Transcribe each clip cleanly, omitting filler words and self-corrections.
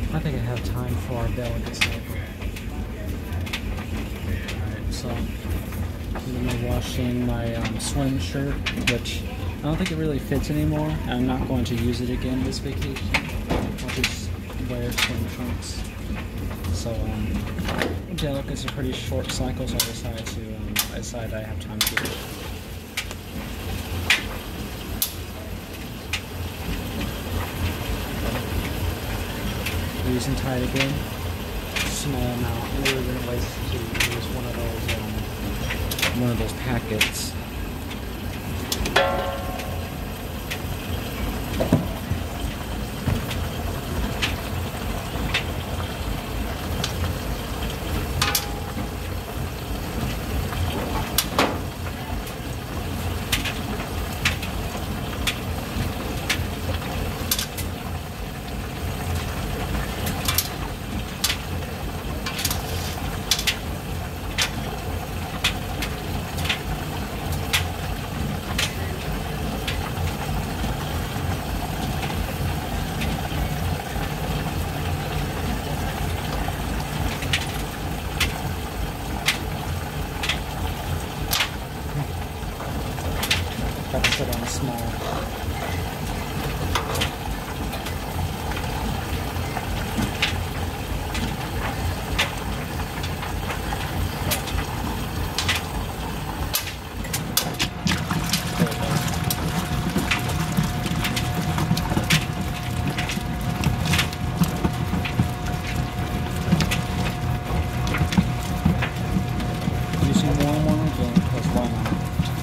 I think I have time for our bell to get started. Alright, so I'm going to wash in my swim shirt, which I don't think it really fits anymore. I'm not going to use it again this vacation. I'll just wear swim trunks. So, Angelica is a pretty short cycle, so I decided I have time to do it. Using Tide again, small amount. We were gonna waste to use one of those packets. Got to sit on small. Using warm one again because why not?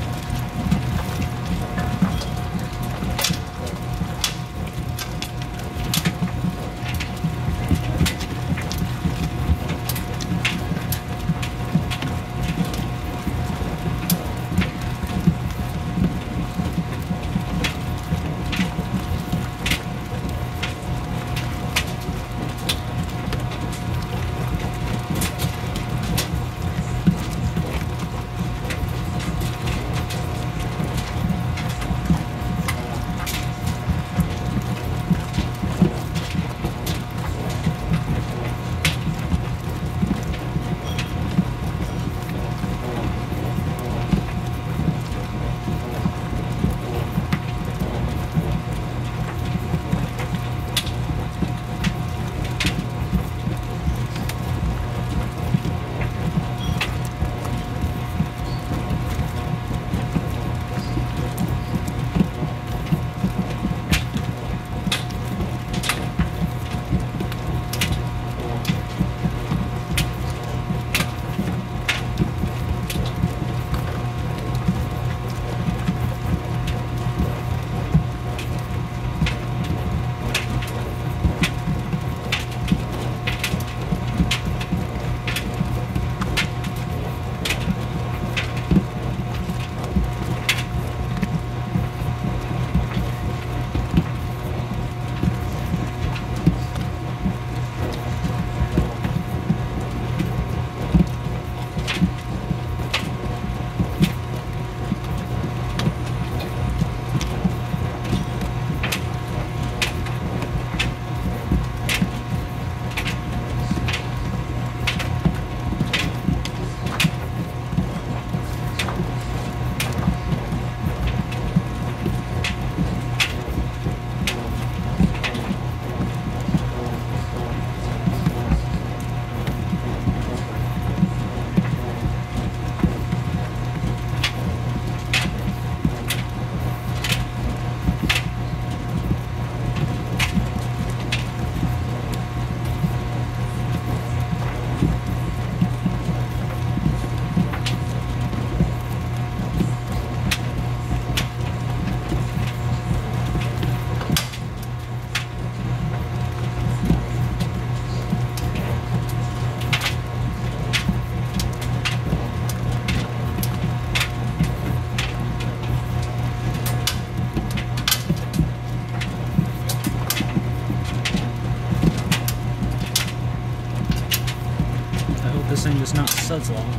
This thing is not suds lock.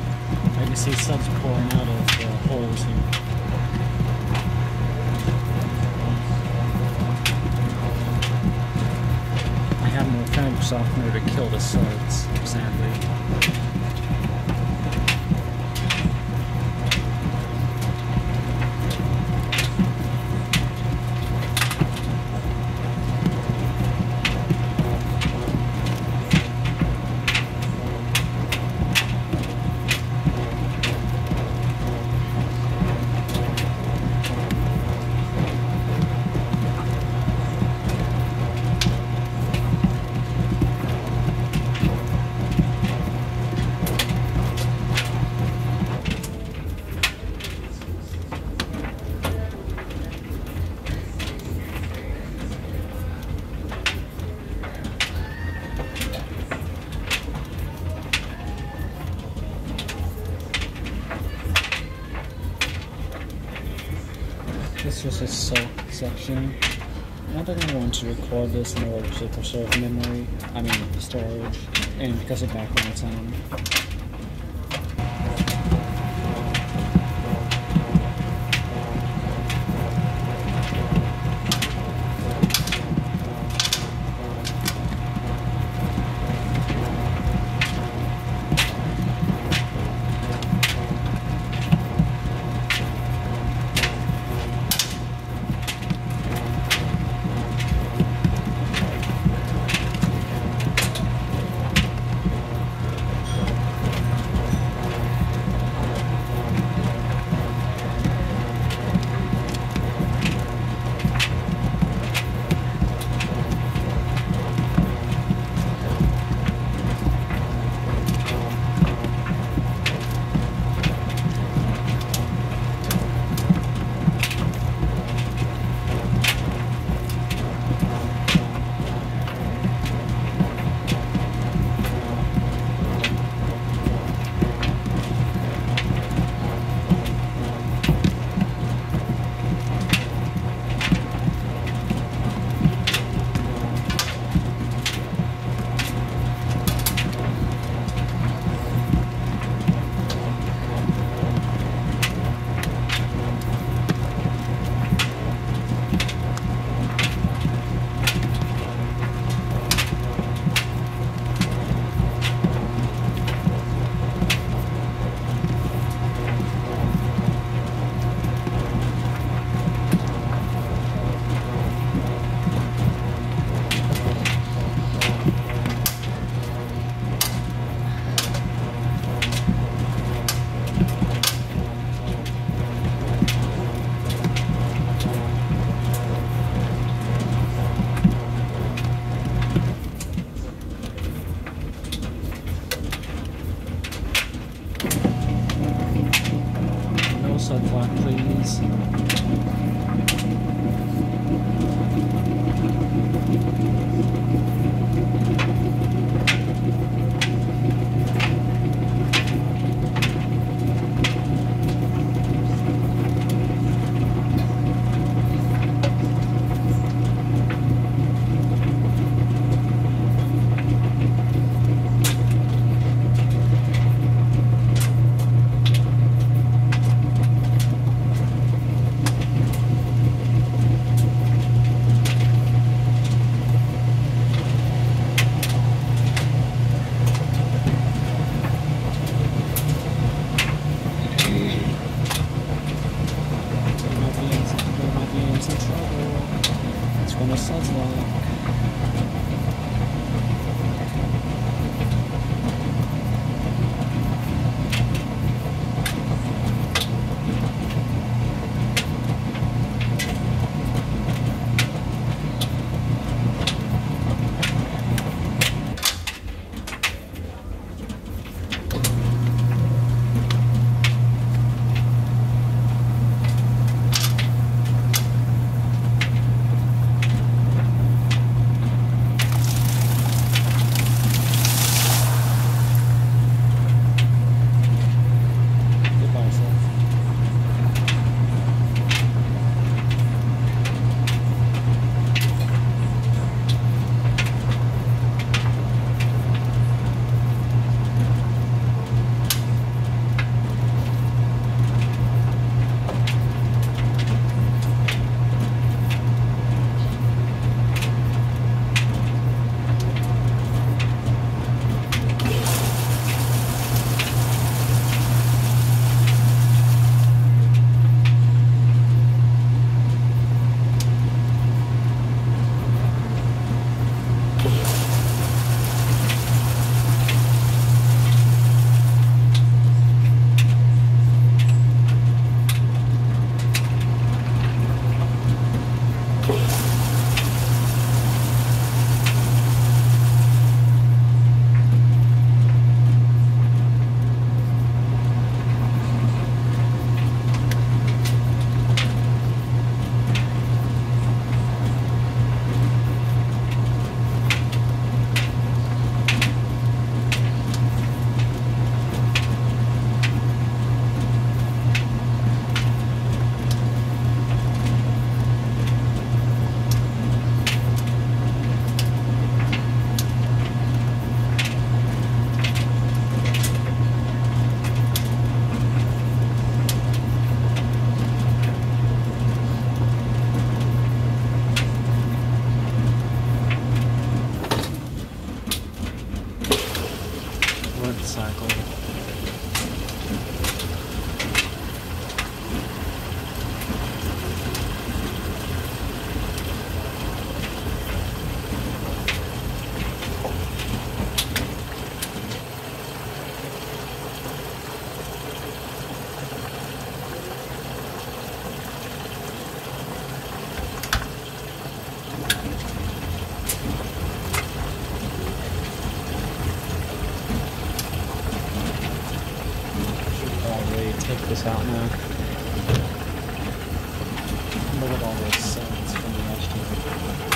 I can see suds pouring out of the holes here. I have no softener to kill the suds, sadly. This is a soak section. Not that I want to record this in order to preserve memory, storage, and because of background sound. take this out now. Look at all those suds from the yesterday.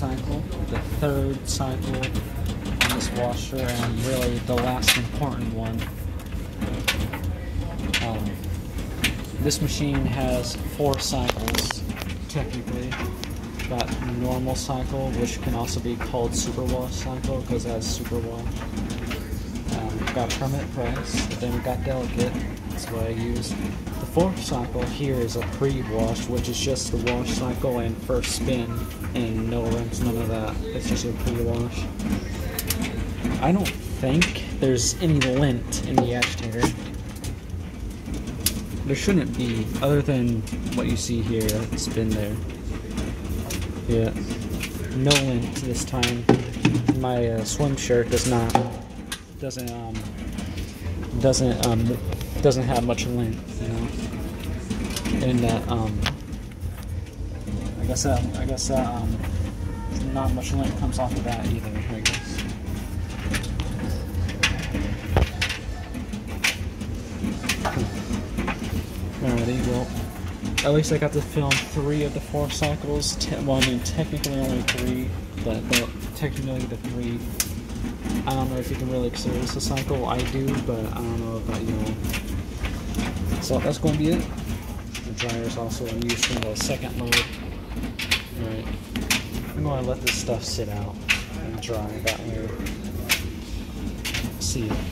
cycle, the third cycle on this washer, and really the last important one. This machine has 4 cycles, technically. Got normal cycle, which can also be called superwash cycle because it has superwash. Got permit press, then we got delicate. That's what I use. The 4th cycle here is a pre-wash, which is just the wash cycle and first spin, and no rinse, none of that. It's just a pre-wash. I don't think there's any lint in the agitator. There shouldn't be, other than what you see here. It's been there. Yeah, no lint this time. My swim shirt doesn't have much lint, you know. And I guess not much lint comes off of that either, I guess. Alrighty, well, at least I got to film 3 of the 4 cycles. Well, I mean, technically only 3, but technically the 3. I don't know if you can really consider this a cycle. I do, but I don't know about you all. So that's going to be it. The dryer is also in use in the second mode. Alright, I'm going to let this stuff sit out and dry that way. See ya.